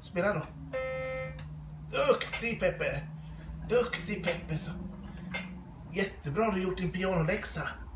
Spela då. Duktig Peppe. Duktig Peppe. Så. Jättebra, du har gjort din pianoläxa.